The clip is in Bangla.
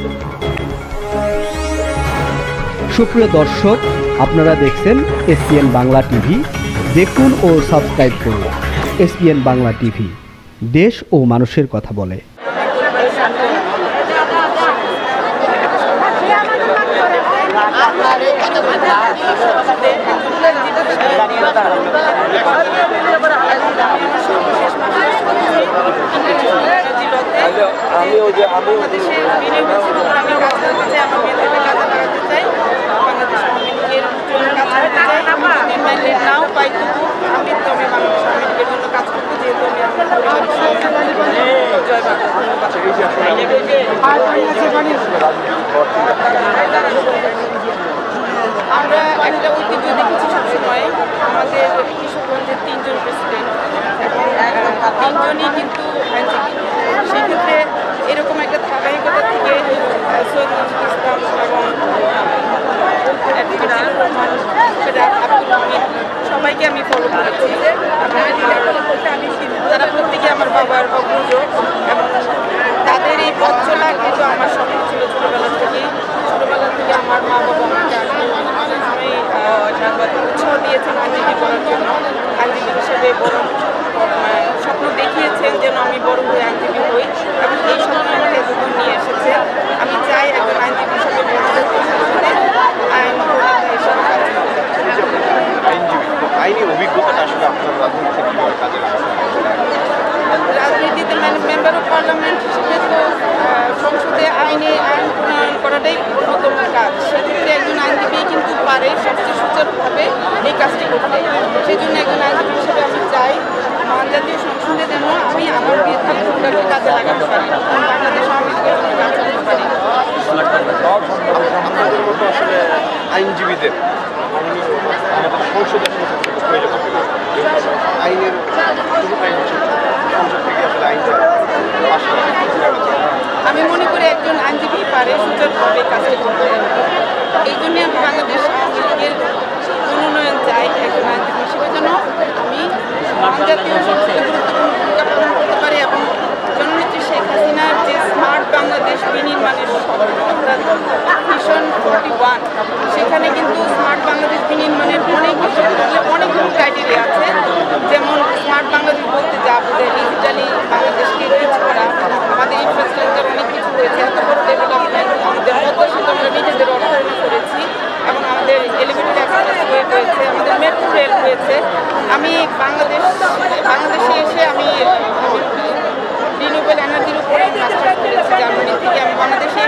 সুপ্রিয় দর্শক, আপনারা দেখছেন এসপিএন বাংলা টিভি। দেখুন ও সাবস্ক্রাইব করুন এসপিএন বাংলা টিভি, দেশ ও মানুষের কথা বলে। আমরা একটা ঐতিহ্য দেখেছি সবসময়, আমাদের কিশোরগঞ্জের 3 জন প্রেসিডেন্ট এবং 3 জনই কিন্তু আইনজীবী। সেক্ষেত্রে এরকম একটা ধারাবাহিকতা থেকে সৈয়দ নজরুল ইসলাম এবং আব্দুল হামিদ সবাইকে আমি ফলো করেছি। তারা প্রত্যেকে আমার বাবার অগ্রজ এবং তাদের এই পথ চলা কিন্তু আমার স্বপ্ন ছিল ছোটোবেলা থেকে আমার মা বাবা আমাকে উৎসাহ দিয়েছেন আইনজীবী করার জন্য। আইনজীবী হিসেবে বড় স্বপ্ন দেখিয়েছেন যেন আমি বড় হয়ে আইনজীবী হই এবং এই স্বপ্ন আমাকে এতদূর নিয়ে এসেছে। আমি চাই একজন আইনজীবী হিসেবে বড় আইন আইনি অভিজ্ঞতাটা আসলে আপনার রাজনীতিতে মেম্বার অফ পার্লামেন্ট হিসেবে তো সংসদে আইন প্রণয়ন করাটাই অন্যতম কাজ। সেক্ষেত্রে একজন আইনজীবী কিন্তু পারে সবচেয়ে সুচারুভাবে এই কাজটি করতে। সেই জন্য একজন আইনজীবী হিসেবে আমি চাই জাতীয় সংসদে যেন আমি আমার ভূমিকাকে কাজে লাগাতে পারি, বাংলাদেশ আওয়ামী লীগের জন্য কাজ করতে পারি। আপনাদের মতো আসলে আইনজীবীদের আমাদের সংসদে আইনের আমি মনে করি একজন আইনজীবী পারে সুচারুভাবে কাজটি করতে। এই জন্যে আমি বাংলাদেশ আওয়ামী লীগের মনোনয়ন চাই একজন আইনজীবী হিসেবে যেন আমি জাতীয় সংসদে গুরুত্বপূর্ণ ভূমিকা পালন করতে পারি এবং জননেত্রী শেখ হাসিনার যে স্মার্ট বাংলাদেশ বিনির্মাণের ভিশন 41 সেখানে কিন্তু স্মার্ট বাংলাদেশ বিনির্মাণের অনেকগুলো ক্রাইটেরিয়া আছে। যেমন স্মার্ট বাংলাদেশ বলতে যা বোঝায় ডিজিটালি বাংলাদেশকে রিচ করা, আমাদের ইনফ্রাস্ট্রাকচার অনেক কিছু হয়েছে, এত বড় ডেভেলপমেন্ট আমাদের মধ্যে আমরা নিজেদের অর্থায়ন করেছি এবং আমাদের এলিভেটেড এক্সপ্রেসওয়ে হয়েছে, আমাদের মেট্রো রেল হয়েছে। আমি বাংলাদেশে এসে আমি রিনিউয়েবল এনার্জির উপরে মাস্টার্স করেছি জার্মানি থেকে। আমি বাংলাদেশে